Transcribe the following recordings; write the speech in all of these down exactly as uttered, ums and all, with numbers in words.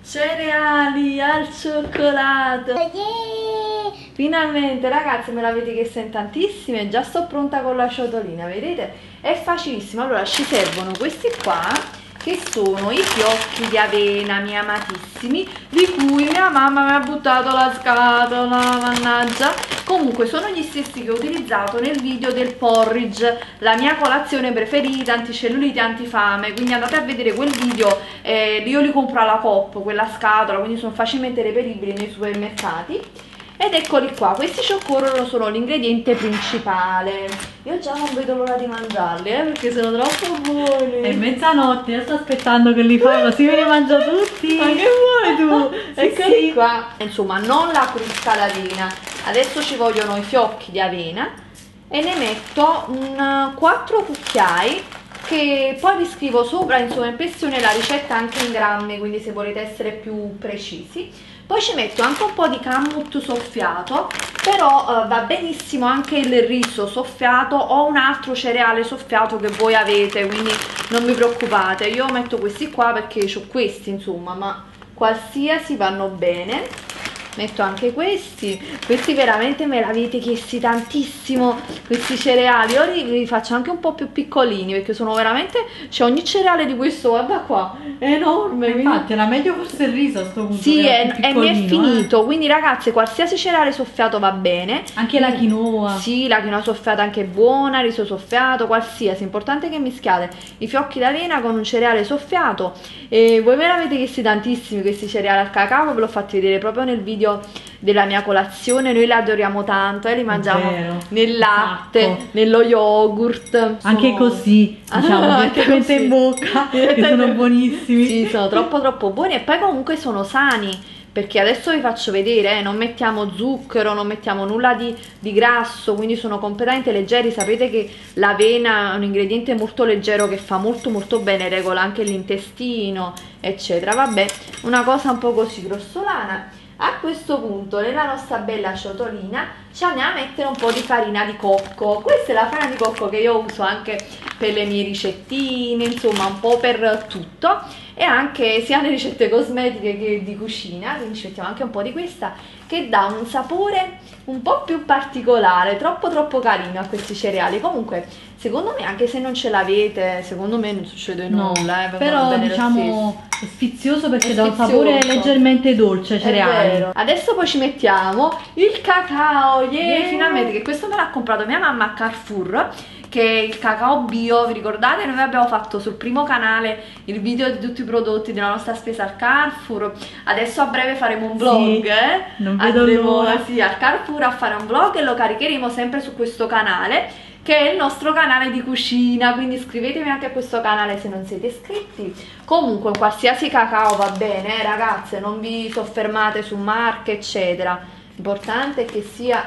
Cereali al cioccolato. Yeah. Finalmente ragazzi, me l'avete chiesto in tantissime. Già sto pronta con la ciotolina, vedete? È facilissimo. Allora ci servono questi qua, che sono i fiocchi di avena miei amatissimi, di cui mia mamma mi ha buttato la scatola, mannaggia. Comunque sono gli stessi che ho utilizzato nel video del porridge, la mia colazione preferita, anticellulite, antifame, quindi andate a vedere quel video. Eh, io li compro alla Coop, quella scatola, quindi sono facilmente reperibili nei supermercati. Ed eccoli qua, questi ci occorrono, sono l'ingrediente principale. Io già non vedo l'ora di mangiarli, eh, perché sono troppo buoni. È mezzanotte, io sto aspettando che li fai, così me li mangio tutti. Ma che vuoi tu? Sì, Eccoli sì. qua. Insomma, non la crusca d'avena. Adesso ci vogliono i fiocchi di avena e ne metto un quattro cucchiai, che poi vi scrivo sopra, insomma, in pressione la ricetta anche in grammi, quindi se volete essere più precisi. Poi ci metto anche un po' di kamut soffiato, però eh, va benissimo anche il riso soffiato o un altro cereale soffiato che voi avete, quindi non vi preoccupate. Io metto questi qua perché ho questi, insomma, ma qualsiasi vanno bene. Metto anche questi, questi veramente me l'avete chiesti tantissimo, questi cereali. Io li, li faccio anche un po' più piccolini perché sono veramente, c'è ogni cereale di questo, guarda qua, è enorme. Infatti quindi... era meglio forse il riso a sto punto. Sì, che è, era più e mi è piccolino, finito, eh. Quindi ragazze qualsiasi cereale soffiato va bene. Anche la quinoa. Sì, la quinoa soffiata anche è buona, riso soffiato, qualsiasi, importante che mischiate i fiocchi d'avena con un cereale soffiato. E voi me ne avete chiesti tantissimi questi cereali al cacao, ve l'ho fatti vedere proprio nel video della mia colazione. Noi li adoriamo tanto e li mangiamo vero, nel latte, esatto. nello yogurt. Anche Sono- così, diciamo, Anche direttamente così. in bocca, che sono buonissimi. Sì, sono troppo troppo buoni e poi comunque sono sani. Perché adesso vi faccio vedere, eh, non mettiamo zucchero, non mettiamo nulla di, di grasso, quindi sono completamente leggeri. Sapete che l'avena è un ingrediente molto leggero che fa molto molto bene, regola anche l'intestino, eccetera. Vabbè, una cosa un po' così grossolana. A questo punto nella nostra bella ciotolina ci andiamo a mettere un po' di farina di cocco. Questa è la farina di cocco che io uso anche per le mie ricettine, insomma un po' per tutto, e anche sia nelle ricette cosmetiche che di cucina, quindi ci mettiamo anche un po' di questa che dà un sapore un po' più particolare, troppo troppo carino a questi cereali. Comunque secondo me, anche se non ce l'avete, secondo me non succede No, nulla, eh, però bene lo diciamo è sfizioso perché È dà un sapore sfizioso. leggermente dolce ai È cereali. vero. Adesso poi ci mettiamo il cacao, yeah, Yeah. finalmente, che questo me l'ha comprato mia mamma a Carrefour, che è il cacao bio. Vi ricordate? Noi abbiamo fatto sul primo canale il video di tutti i prodotti della nostra spesa al Carrefour. Adesso a breve faremo un vlog, Sì, eh? non vedo Andremo, l'ora. sì, al Carrefour a fare un vlog e lo caricheremo sempre su questo canale, che è il nostro canale di cucina, quindi iscrivetevi anche a questo canale se non siete iscritti. Comunque qualsiasi cacao va bene, eh, ragazze, non vi soffermate su marche eccetera, l'importante è che sia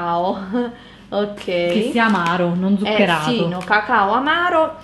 cacao. Ok, Che sia amaro, non zuccherato. eh, sì, no, cacao amaro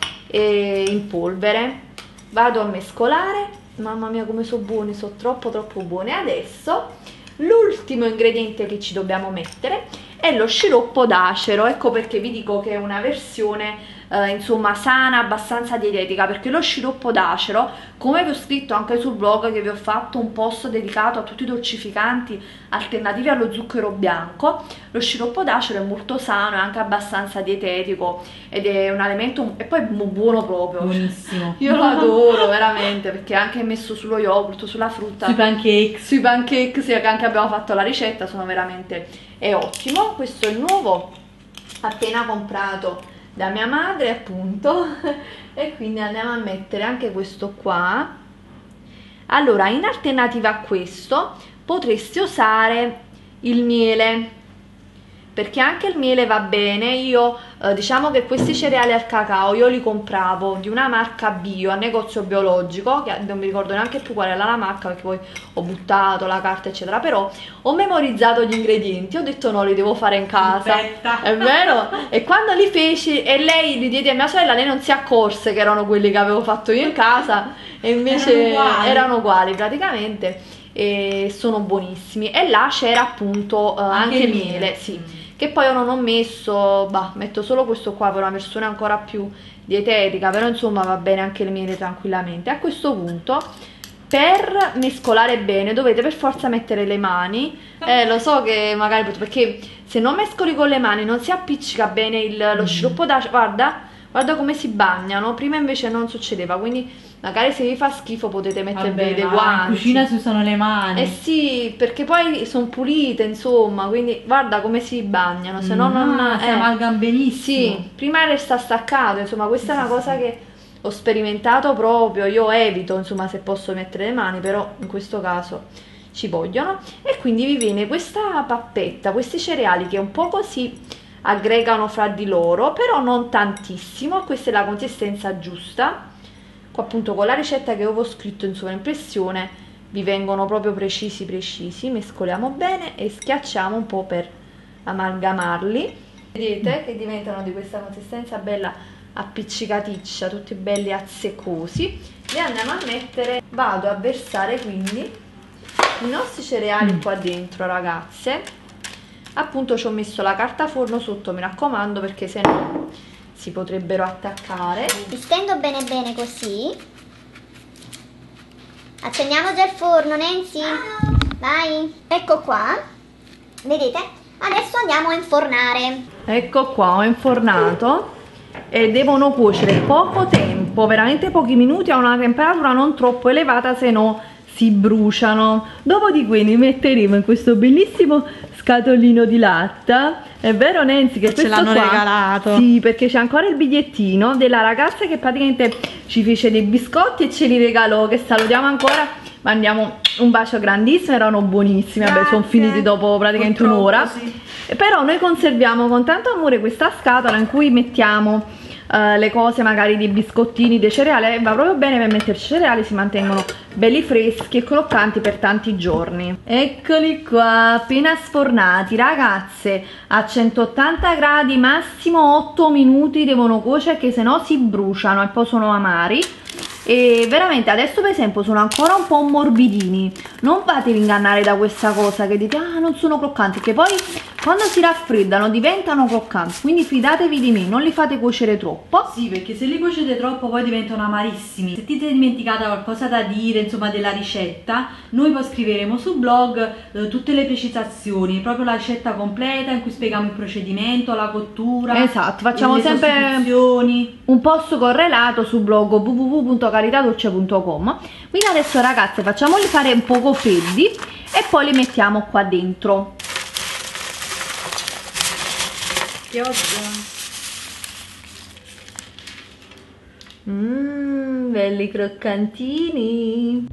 e in polvere. Vado a mescolare. Mamma mia come sono buoni, sono troppo troppo buoni. Adesso l'ultimo ingrediente che ci dobbiamo mettere è lo sciroppo d'acero. Ecco perché vi dico che è una versione eh, insomma sana, abbastanza dietetica, perché lo sciroppo d'acero, come vi ho scritto anche sul blog, che vi ho fatto un post dedicato a tutti i dolcificanti alternativi allo zucchero bianco, lo sciroppo d'acero è molto sano, è anche abbastanza dietetico ed è un alimento, e poi è buono proprio. Buonissimo. Io lo adoro veramente, perché è anche messo sullo yogurt, sulla frutta, Sui pancakes. sui pancake, sì, che anche abbiamo fatto la ricetta, sono veramente, è ottimo. Questo è il nuovo, appena comprato da mia madre appunto, e quindi andiamo a mettere anche questo qua. Allora, in alternativa a questo potresti usare il miele, perché anche il miele va bene. Io eh, diciamo che questi cereali al cacao io li compravo di una marca bio al negozio biologico, che non mi ricordo neanche più qual era la marca perché poi ho buttato la carta eccetera, però ho memorizzato gli ingredienti, ho detto no, li devo fare in casa. Aspetta. È vero? E quando li feci e lei li diede a mia sorella, lei non si accorse che erano quelli che avevo fatto io in casa, e invece Erano uguali. erano uguali praticamente, e sono buonissimi. E là c'era appunto eh, anche, Anche il il miele, miele. sì, Mm. che poi io non ho messo, bah, metto solo questo qua per una versione ancora più dietetica, però insomma va bene anche il miele tranquillamente. A questo punto per mescolare bene dovete per forza mettere le mani. Eh, lo so che magari, perché se non mescoli con le mani non si appiccica bene il, lo Mm. sciroppo d'acero. Guarda, guarda come si bagnano. Prima invece non succedeva, quindi magari se vi fa schifo potete mettervi Vabbè, dei ma guanti. in cucina si usano le mani. Eh sì, perché poi sono pulite, insomma, quindi guarda come si bagnano, se no non... Ah, si eh. amalgama benissimo. Sì, prima resta staccato, insomma, questa è una cosa che ho sperimentato proprio, io evito, insomma, se posso mettere le mani, però in questo caso ci vogliono. E quindi vi viene questa pappetta, questi cereali che un po' così aggregano fra di loro, però non tantissimo, questa è la consistenza giusta. Qua appunto con la ricetta che avevo scritto in sovraimpressione vi vengono proprio precisi precisi. Mescoliamo bene e schiacciamo un po' per amalgamarli. Vedete che diventano di questa consistenza bella appiccicaticcia, tutti belli azzecosi. Li andiamo a mettere, vado a versare quindi i nostri cereali qua dentro, ragazze. Appunto ci ho messo la carta forno sotto, mi raccomando, perché se no si potrebbero attaccare. Li stendo bene bene così. Accendiamo già il forno, Nancy. Vai. Ecco qua. Vedete? Adesso andiamo a infornare. Ecco qua, ho infornato e devono cuocere poco tempo, veramente pochi minuti, a una temperatura non troppo elevata, se no si bruciano. Dopodiché li metteremo in questo bellissimo scatolino di latta. È vero, Nancy, che Ce questo l'hanno qua, regalato. sì, perché c'è ancora il bigliettino della ragazza che praticamente ci fece dei biscotti e ce li regalò, che salutiamo ancora, mandiamo un bacio grandissimo, erano buonissimi. Vabbè, sono finiti dopo praticamente un'ora. Sì. Però noi conserviamo con tanto amore questa scatola in cui mettiamo uh, le cose, magari dei biscottini, dei cereali. Va proprio bene per metterci cereali, si mantengono belli freschi e croccanti per tanti giorni. Eccoli qua, appena sfornati, ragazze, a centottanta gradi, massimo otto minuti devono cuocere, che se no si bruciano e poi sono amari. E veramente adesso per esempio sono ancora un po' morbidini, non fatevi ingannare da questa cosa che dite ah non sono croccanti, che poi quando si raffreddano diventano croccanti, quindi fidatevi di me, non li fate cuocere troppo. Sì, perché se li cuocete troppo poi diventano amarissimi. Se ti siete dimenticata qualcosa da dire, insomma, della ricetta, noi poi scriveremo sul blog eh, tutte le precisazioni, proprio la ricetta completa in cui spieghiamo il procedimento, la cottura. Esatto, facciamo le sempre sostituzioni. un post correlato sul blog w w w punto caritadolce punto com. Quindi adesso, ragazze, facciamoli fare un poco freddi e poi li mettiamo qua dentro. Mmm, belli croccantini.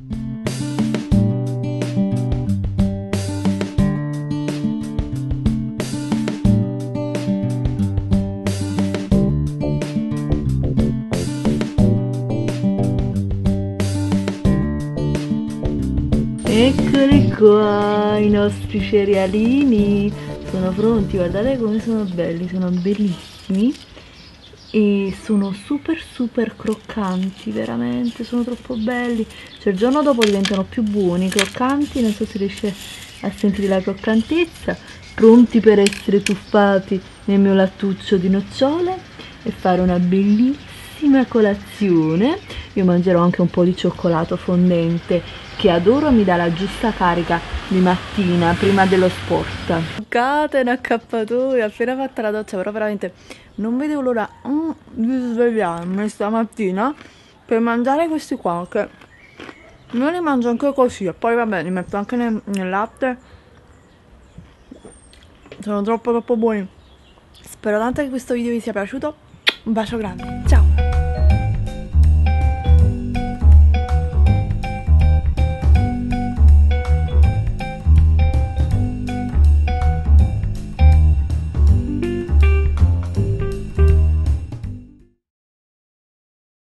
Eccoli qua i nostri cerealini, sono pronti, guardate come sono belli, sono bellissimi e sono super super croccanti, veramente, sono troppo belli. Cioè il giorno dopo diventano più buoni, croccanti, non so se riesce a sentire la croccantezza, pronti per essere tuffati nel mio lattuccio di nocciole e fare una bellissima colazione. Io mangerò anche un po' di cioccolato fondente che adoro, mi dà la giusta carica di mattina prima dello sport. Catena accappatoio, appena fatta la doccia, però veramente non vedevo l'ora mm, di svegliarmi stamattina per mangiare questi qua, che me li mangio anche così e poi vabbè li metto anche nel, nel latte, sono troppo troppo buoni. Spero tanto che questo video vi sia piaciuto, un bacio grande, ciao!